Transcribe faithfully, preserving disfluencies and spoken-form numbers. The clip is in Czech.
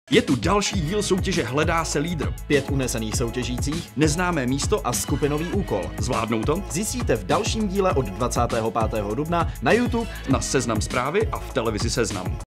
Je tu další díl soutěže Hledá se lídr. Pět unesených soutěžících, Neznámé místo a a skupinový úkol. zvládnou to Zjistíte v dalším díle od dvacátého pátého dubna na YouTube na Seznam Zprávy a v televizi Seznam.